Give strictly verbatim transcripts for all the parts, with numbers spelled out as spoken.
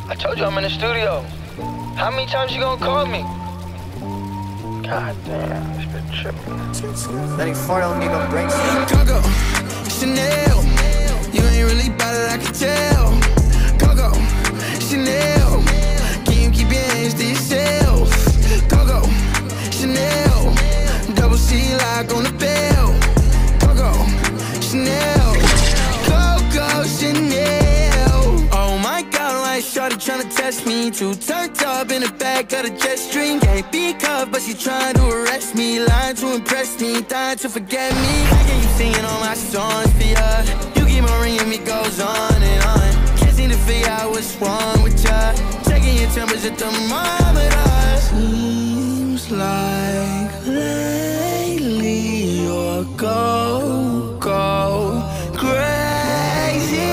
I told you I'm in the studio. How many times you gonna call me? God damn, this bitch tripping. Letting four don't need no breaks. Coco, Chanel, you ain't really bout it, I can tell. Coco, Chanel, can you keep your hands to yourself? Coco, Chanel, double C lock on the bell. Coco, Chanel, Coco, Chanel. Oh my God, why is shorty tryna test me? Too turned up in the back of the jet stream. Can't be cuffed, but she trying to arrest me. Lying to impress me, dying to forget me. How can you singing all my songs for ya? You keep on ringing me, goes on and on. Can't seem to figure out what's wrong with ya. Checking your temperature thermometer. Seems like lately you're go, go crazy.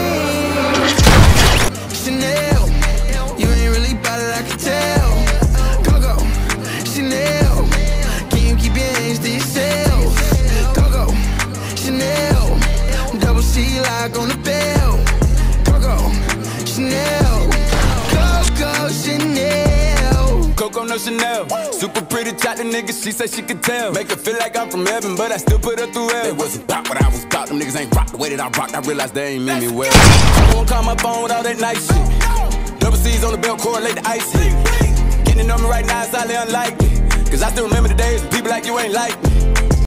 Chanel, you ain't really bout it, I can tell. Coco, Chanel, can you keep your hands to yourself? Coco, Chanel, double C lock on the bell. Coco, Chanel, Coco, Chanel. Coco, no Chanel. Super pretty, chat the nigga, she say she could tell. Make her feel like I'm from heaven, but I still put her through hell. They wasn't about what I was about, them niggas ain't rock the way that I rocked. I realized they ain't mean me well. I won't call my phone with all that nice shit. Double C's on the belt, correlate the ice hit. Getting on me right now is highly unlikely, cause I still remember the days when people like you ain't like me.